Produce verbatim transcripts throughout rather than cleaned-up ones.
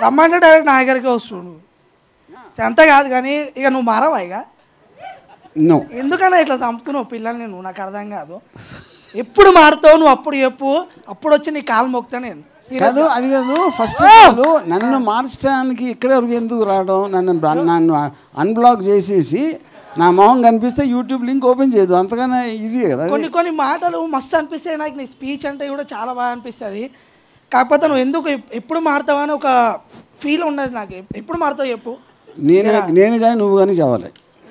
రమ్మంటే డైరెక్ట్ నా దగ్గరికి వస్తుండు అంత కాదు కానీ ఇక నువ్వు మారవా ఇక నో ఎందుకన్నా ఇట్లా చంపుతున్నావు పిల్లల్ని నువ్వు నాకు అర్థం కాదు ఎప్పుడు మారుతావు నువ్వు అప్పుడు చెప్పు అప్పుడు వచ్చి నీ కాలు మోక్తా నేను కాదు అది కాదు ఫస్ట్ నన్ను మార్చడానికి ఇక్కడే వరకు ఎందుకు రావడం నన్ను నన్ను అన్బ్లాక్ చేసేసి నా మొహం కనిపిస్తే యూట్యూబ్ లింక్ ఓపెన్ చేయదు అంతకన్నా ఈజీయే కదా కొన్ని కొన్ని మాటలు మస్తు అనిపిస్తాయి నాకు నీ స్పీచ్ అంటే కూడా చాలా బాగా అనిపిస్తుంది కాకపోతే నువ్వు ఎందుకు ఎప్పుడు మారుతావు అని ఒక ఫీల్ ఉన్నది నాకు ఎప్పుడు మారుతావు చెప్పు నేను నేను కానీ నువ్వు కానీ చావాలి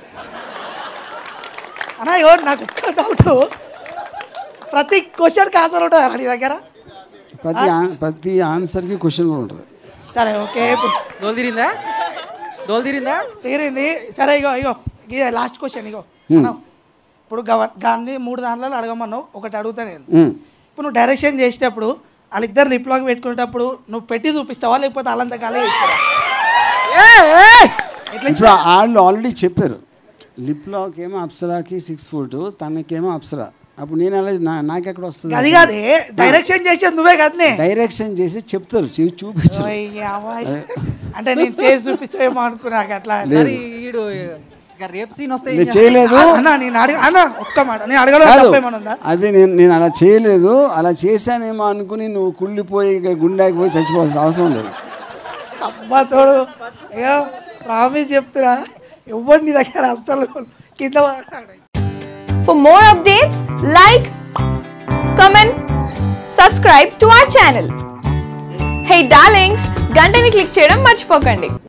అన్నా ఎవరు నాకు ఒక్క డౌట్ ప్రతి క్వశ్చన్కి ఆన్సర్ ఉంటుంది నీ దగ్గర ప్రతి ప్రతి ఆన్సర్కి క్వశ్చన్ కూడా ఉంటుంది సరే ఓకే దోల్ తీరిందా దోల్ తీరిందా తీరింది సరే ఇగో ఇగో ఇదే లాస్ట్ క్వశ్చన్ ఇగో ఇప్పుడు గవ గాంధీ మూడు దాంట్లో అడగమన్నావు ఒకటి అడుగుతా నేను ఇప్పుడు నువ్వు డైరెక్షన్ చేసేటప్పుడు వాళ్ళిద్దరు లిప్ లాక్ పెట్టుకునేటప్పుడు నువ్వు పెట్టి చూపిస్తావా లేకపోతే వాళ్ళంతా కాలే ఇస్తావా ఇప్పుడు వాళ్ళు ఆల్రెడీ చెప్పారు లిప్ లాక్ ఏమో అప్సరాకి సిక్స్ ఫుట్ తనకేమో అప్సరా అప్పుడు నేను అలా నాకెక్కడ వస్తుంది అది కాదే డైరెక్షన్ చేసేది నువ్వే కదనే డైరెక్షన్ చేసి చెప్తారు చూపించారు అంటే నేను చేసి చూపిస్తావేమో అనుకున్నా అట్లా రేపు సీన్ వస్తే చేయలేదు అన్న నేను అడగ అన్న ఒక్క మాట నేను అడగలేదు అదే నేను నేను అలా చేయలేదు అలా చేశానేమో అనుకుని నువ్వు కుళ్ళిపోయి ఇక్కడ గుండెకి పోయి చచ్చిపోవాల్సిన అవసరం లేదు అబ్బా తోడు అయ్యో ప్రామిస్ చెప్తున్నా ఎవరు నీ దగ్గర అసలు కింద For more updates, like, comment, subscribe to our channel. Hey darlings, గంటని click చేయడం మర్చిపోకండి.